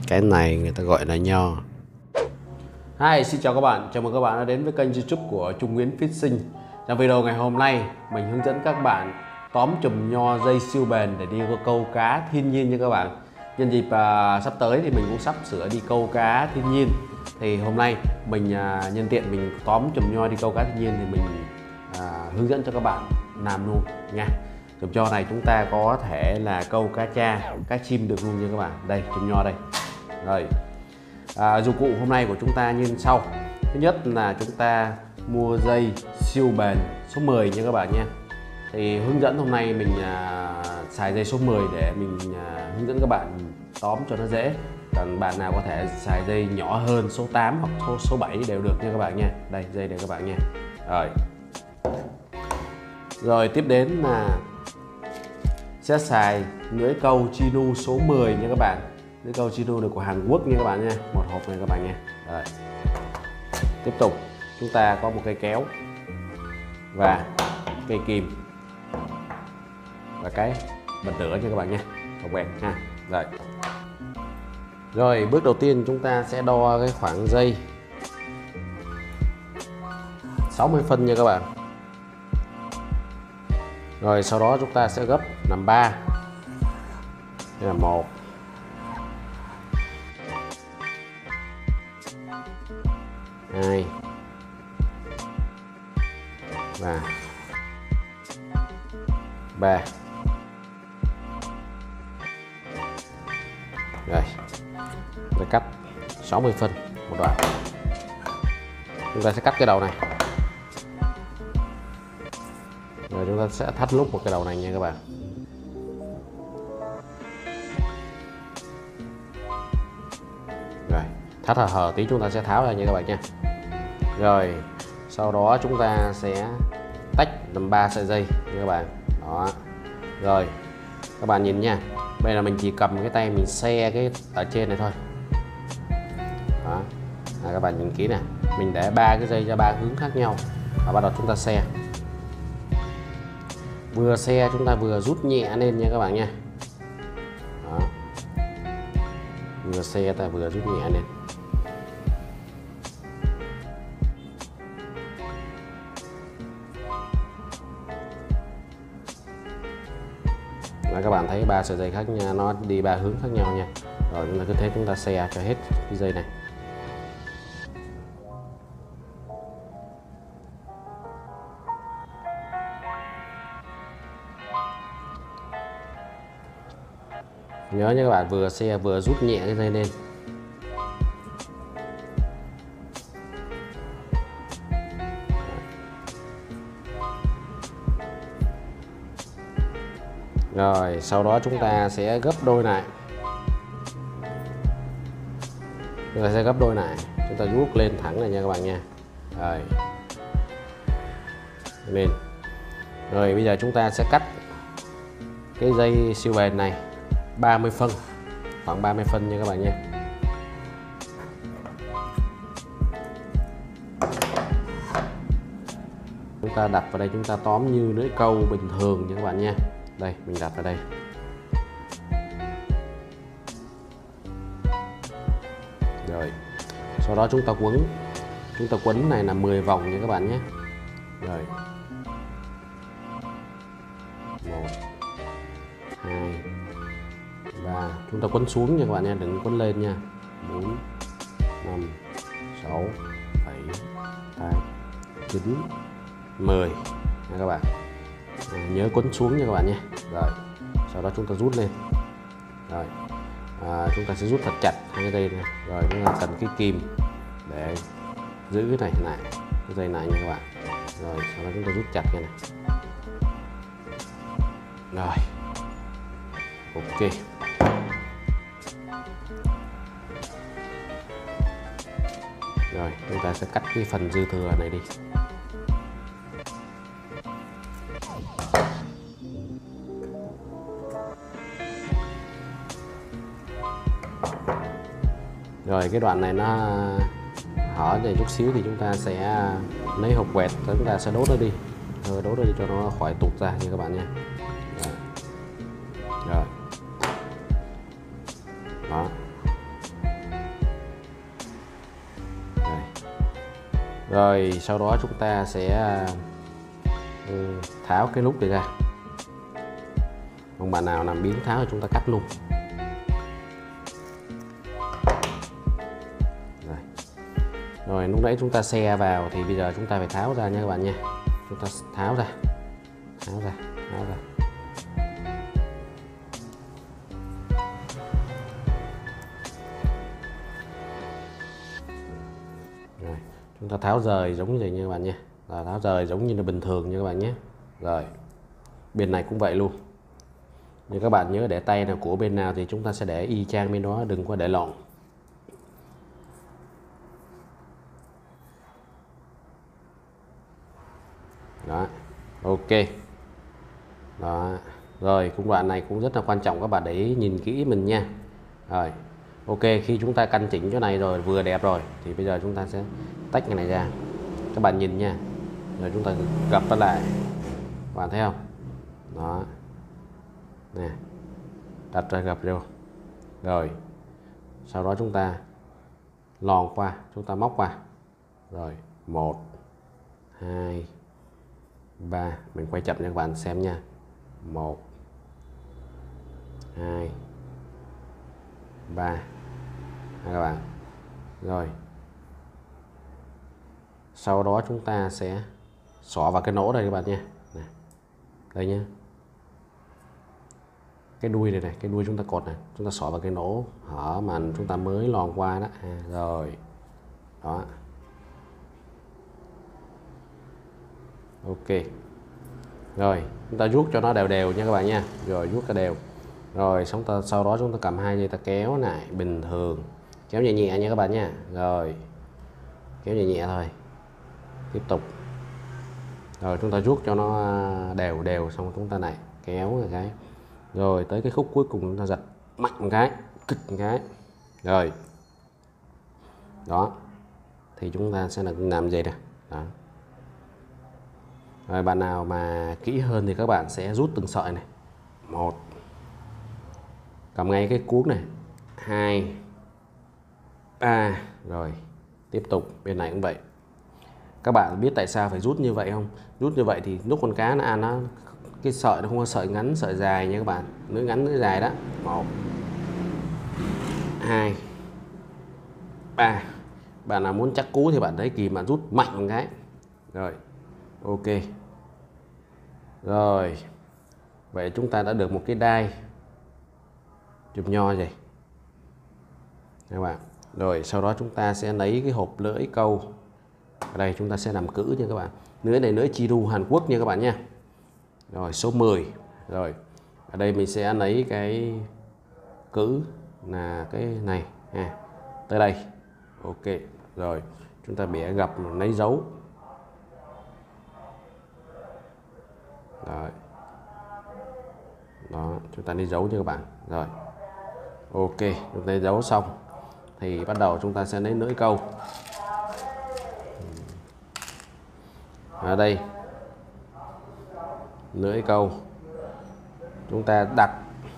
Cái này người ta gọi là nho. Hi, xin chào các bạn, chào mừng các bạn đã đến với kênh YouTube của Trung Nguyễn Fishing. Trong video ngày hôm nay, mình hướng dẫn các bạn tóm chùm nho dây siêu bền để đi câu cá thiên nhiên nha các bạn. Nhân dịp sắp tới thì mình cũng sắp sửa đi câu cá thiên nhiên. Thì hôm nay mình nhân tiện mình tóm chùm nho đi câu cá thiên nhiên thì mình hướng dẫn cho các bạn làm luôn nha. Chùm nho này chúng ta có thể là câu cá tra, cá chim được luôn nha các bạn. Đây, chùm nho đây. Rồi. Dụng cụ hôm nay của chúng ta như sau. Thứ nhất là chúng ta mua dây siêu bền số 10 nha các bạn nha. Thì hướng dẫn hôm nay mình xài dây số 10 để mình hướng dẫn các bạn tóm cho nó dễ. Còn bạn nào có thể xài dây nhỏ hơn số 8 hoặc số 7 đều được nha các bạn nha. Đây, dây để các bạn nha. Rồi tiếp đến là sẽ xài lưỡi câu Chinu số 10 nha các bạn. Lưỡi câu Chinu được của Hàn Quốc nha các bạn nha, một hộp này các bạn nha. Rồi. Tiếp tục chúng ta có một cây kéo và cây kìm và cái bật lửa cho các bạn nha, hộp quẹt ha. Rồi bước đầu tiên chúng ta sẽ đo cái khoảng dây 60 phân nha các bạn. Rồi sau đó chúng ta sẽ gấp làm 3. Đây là 1 2 và 3. Rồi chúng ta cắt 60 phân một đoạn. Chúng ta sẽ cắt cái đầu này. Rồi chúng ta sẽ thắt nút một cái đầu này nha các bạn. Rồi thắt hở tí chúng ta sẽ tháo ra nha các bạn nha. Rồi sau đó chúng ta sẽ tách làm 3 sợi dây nha các bạn. Đó. Rồi các bạn nhìn nha, bây giờ mình chỉ cầm cái tay mình xe cái ở trên này thôi. Đó. Các bạn nhìn kỹ nè, mình để 3 cái dây ra 3 hướng khác nhau và bắt đầu chúng ta xe. Vừa xe chúng ta vừa rút nhẹ lên nha các bạn nha. Đó. Vừa xe ta vừa rút nhẹ lên. Đó, các bạn thấy 3 sợi dây khác nhau, nó đi 3 hướng khác nhau nha. Rồi chúng ta cứ thế chúng ta xe cho hết cái dây này. Nhớ nha các bạn, vừa xe vừa rút nhẹ cái dây lên. Rồi sau đó chúng ta sẽ gấp đôi lại. Chúng ta sẽ gấp đôi lại, chúng ta rút lên thẳng này nha các bạn nha. Rồi lên. Rồi bây giờ chúng ta sẽ cắt cái dây siêu bền này 30 phân, khoảng 30 phân nha các bạn nha. Chúng ta đặt vào đây, chúng ta tóm như lưỡi câu bình thường nha các bạn nha. Đây mình đặt vào đây. Rồi sau đó chúng ta quấn này là 10 vòng nha các bạn nhé. Rồi 1 2 3, chúng ta quấn xuống nha các bạn nha, đừng quấn lên nha. 4 5 6 7 8 9 10 nha các bạn. Nhớ quấn xuống nha các bạn nha. Rồi sau đó chúng ta rút lên. Rồi chúng ta sẽ rút thật chặt hai cái dây này. Rồi chúng ta cần cái kìm để giữ cái này lại, cái dây này nha các bạn. Rồi sau đó chúng ta rút chặt cái này. Rồi ok. Rồi chúng ta sẽ cắt cái phần dư thừa này đi. Rồi cái đoạn này nó hở này chút xíu thì chúng ta sẽ lấy hộp quẹt, chúng ta sẽ đốt nó đi, đốt nó đi cho nó khỏi tụt ra nha các bạn nha. Rồi. Đó. Rồi sau đó chúng ta sẽ tháo cái nút này ra. Còn bạn nào làm biếng tháo thì chúng ta cắt luôn. Rồi lúc nãy chúng ta xe vào thì bây giờ chúng ta phải tháo ra nha các bạn nha. Chúng ta tháo ra. Rồi, chúng ta tháo rời giống như vậy nha các bạn nha. Tháo rời giống như là bình thường nha các bạn nhé. Rồi bên này cũng vậy luôn. Nhưng các bạn nhớ để tay nào của bên nào thì chúng ta sẽ để y chang bên đó, đừng có để lộn. Đó, ok. Đó, rồi cung đoạn này cũng rất là quan trọng các bạn để ý, nhìn kỹ mình nha. Rồi, ok, khi chúng ta căn chỉnh chỗ này rồi, vừa đẹp rồi thì bây giờ chúng ta sẽ tách cái này ra. Các bạn nhìn nha. Rồi chúng ta gập nó lại. Các bạn thấy không? Đó. Nè. Đặt ra gập vô. Rồi. Sau đó chúng ta lòn qua, chúng ta móc qua. Rồi, 1 2 3, mình quay chậm cho các bạn xem nha. 1 2 3 các bạn. Rồi sau đó chúng ta sẽ xỏ vào cái nỗ đây các bạn nha. Này. Đây nhé, cái đuôi này cái đuôi chúng ta cột này, chúng ta xỏ vào cái nỗ hở mà chúng ta mới lòn qua đó. Rồi đó, ok. Rồi chúng ta rút cho nó đều đều nha các bạn nha. Rồi rút cái đều. Rồi sau đó chúng ta cầm hai dây ta kéo lại bình thường, kéo nhẹ nhẹ nha các bạn nha. Rồi kéo nhẹ nhẹ thôi, tiếp tục. Rồi chúng ta rút cho nó đều đều, xong chúng ta lại kéo một cái. Rồi tới cái khúc cuối cùng chúng ta giật mạnh một cái, kịch một cái. Rồi đó thì chúng ta sẽ làm gì nè. Đó. Rồi bạn nào mà kỹ hơn thì các bạn sẽ rút từng sợi này. 1, cầm ngay cái cuống này. 2 3, rồi tiếp tục bên này cũng vậy. Các bạn biết tại sao phải rút như vậy không? Rút như vậy thì lúc con cá nó ăn, nó cái sợi nó không có sợi ngắn sợi dài nha các bạn, lưỡi ngắn lưỡi dài đó. 1 2 3, bạn nào muốn chắc cú thì bạn thấy kìm, bạn rút mạnh một cái. Rồi ok. Rồi vậy chúng ta đã được một cái đai chùm nho vậy các bạn. Rồi sau đó chúng ta sẽ lấy cái hộp lưỡi câu ở đây, chúng ta sẽ làm cữ nha các bạn. Lưỡi này lưỡi Chiru Hàn Quốc nha các bạn nha. Rồi số 10. Rồi ở đây mình sẽ lấy cái cữ là cái này tới đây. Ok. Rồi chúng ta bẻ gập lấy dấu. Rồi đó, chúng ta đi dấu nha các bạn. Rồi ok, chúng ta dấu xong thì bắt đầu chúng ta sẽ lấy lưỡi câu. Ở đây lưỡi câu chúng ta đặt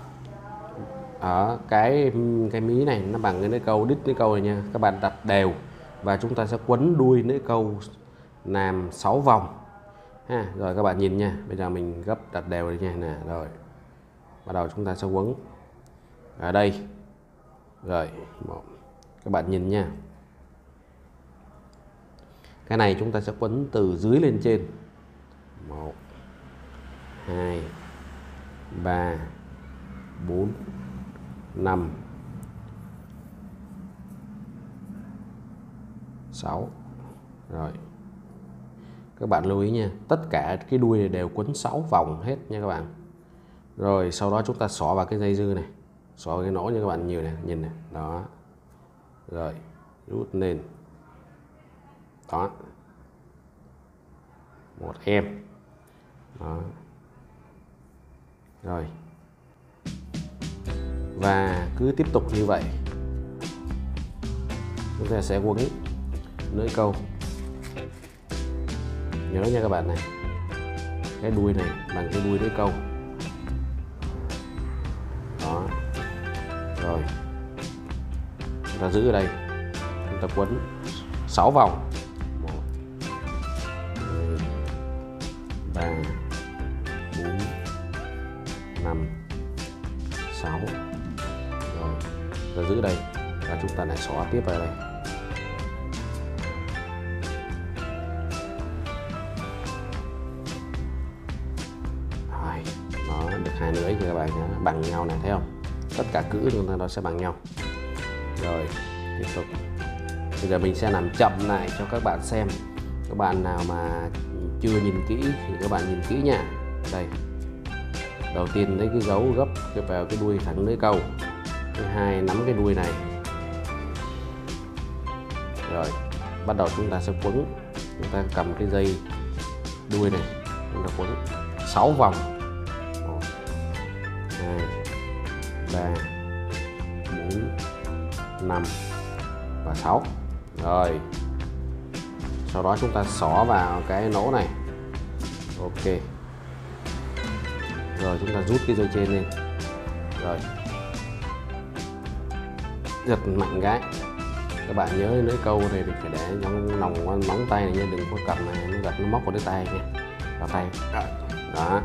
ở cái mí này, nó bằng cái lưỡi câu, đít lưỡi câu này nha. Các bạn đặt đều và chúng ta sẽ quấn đuôi lưỡi câu làm 6 vòng ha. Rồi các bạn nhìn nha, bây giờ mình gấp đặt đều đi nha nè. Rồi bắt đầu chúng ta sẽ quấn ở đây. Rồi các bạn nhìn nha, cái này chúng ta sẽ quấn từ dưới lên trên. 1 2 3 4 5 6. Rồi các bạn lưu ý nha, tất cả cái đuôi này đều quấn 6 vòng hết nha các bạn. Rồi sau đó chúng ta xỏ vào cái dây dư này, xỏ vào cái nỗ như các bạn nhiều này, nhìn này. Đó. Rồi rút lên. Đó. Một em. Đó. Rồi và cứ tiếp tục như vậy, chúng ta sẽ quấn lưỡi câu. Nhớ nha các bạn này, cái đuôi này bằng cái đuôi lưỡi câu. Đó. Rồi chúng ta giữ ở đây, chúng ta quấn 6 vòng. 1 3 4 5 6. Rồi, ta giữ đây và chúng ta lại xỏ tiếp vào đây. Rồi, nó được 2 lưỡi như các bạn bằng nhau này, thấy không? Tất cả cữ chúng ta nó sẽ bằng nhau. Rồi, tiếp tục. Bây giờ mình sẽ làm chậm lại cho các bạn xem. Các bạn nào mà chưa nhìn kỹ thì các bạn nhìn kỹ nha. Đây, đầu tiên lấy cái gấu gấp vào cái đuôi thẳng lưỡi câu. Thứ hai, nắm cái đuôi này. Rồi, bắt đầu chúng ta sẽ quấn. Chúng ta cầm cái dây đuôi này, chúng ta quấn 6 vòng. 1 2 3 4 5 và 6. Rồi, sau đó chúng ta xỏ vào cái nỗ này. Ok. Rồi chúng ta rút cái dây trên lên. Rồi, giật mạnh cái. Các bạn nhớ lưỡi câu này thì phải để trong lòng móng tay này nha, đừng có cầm này nó giật nó móc vào cái tay nha, vào tay. Đó.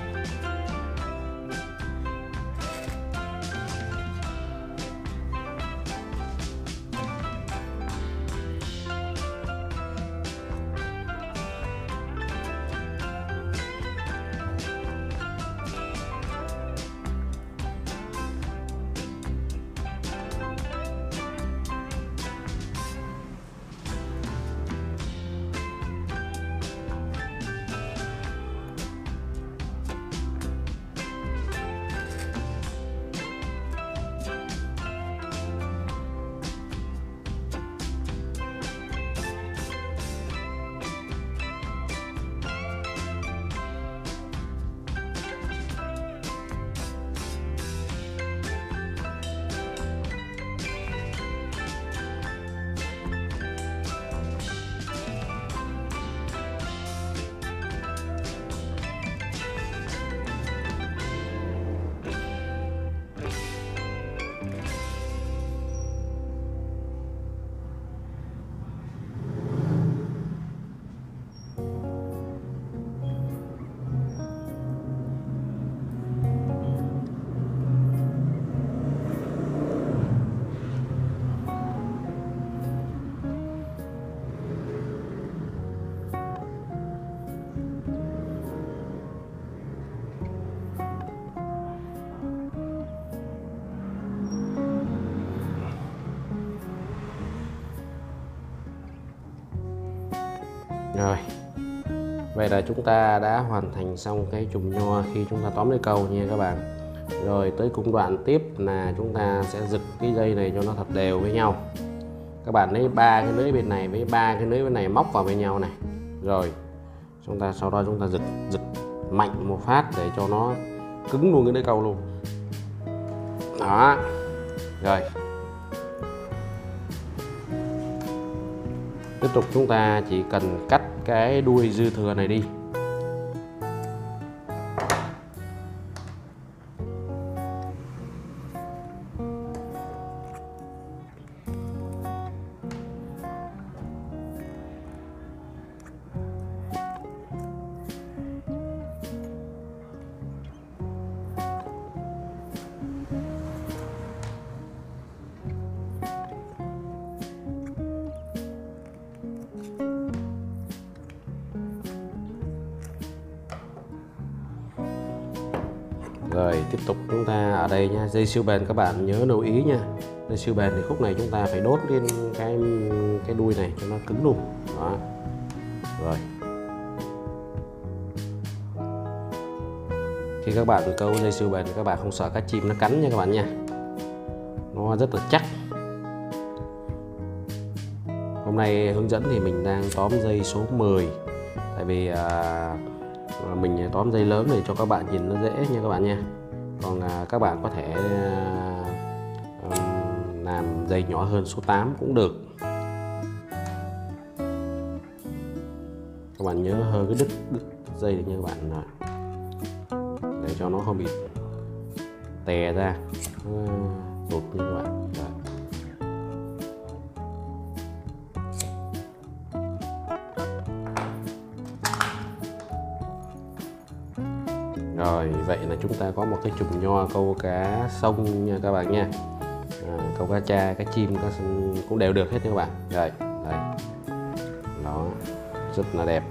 Rồi, vậy là chúng ta đã hoàn thành xong cái chùm nho khi chúng ta tóm lấy câu nha các bạn. Rồi tới công đoạn tiếp là chúng ta sẽ giật cái dây này cho nó thật đều với nhau. Các bạn lấy 3 cái lưới bên này với 3 cái lưới bên này móc vào bên nhau này. Rồi sau đó chúng ta giật mạnh một phát để cho nó cứng luôn cái lưới câu luôn. Đó. Rồi, tiếp tục chúng ta chỉ cần cắt cái đuôi dư thừa này đi. Rồi tiếp tục chúng ta ở đây nha, dây siêu bền các bạn nhớ lưu ý nha. Dây siêu bền thì khúc này chúng ta phải đốt lên cái đuôi này cho nó cứng luôn. Đó. Rồi. Khi các bạn câu dây siêu bền thì các bạn không sợ cá chim nó cắn nha các bạn nha. Nó rất là chắc. Hôm nay hướng dẫn thì mình đang tóm dây số 10. Tại vì mình tóm dây lớn để cho các bạn nhìn nó dễ nha các bạn nha. Còn các bạn có thể làm dây nhỏ hơn số 8 cũng được. Các bạn nhớ hơi cái đứt dây được nha các bạn, để cho nó không bị tè ra tụt như các bạn. Rồi. Rồi vậy là chúng ta có một cái chùm nho câu cá sông nha các bạn nha. Câu cá tra, cá chim cũng đều được hết nha các bạn. Rồi đây, đó rất là đẹp.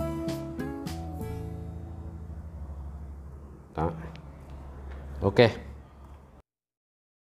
Đó, ok.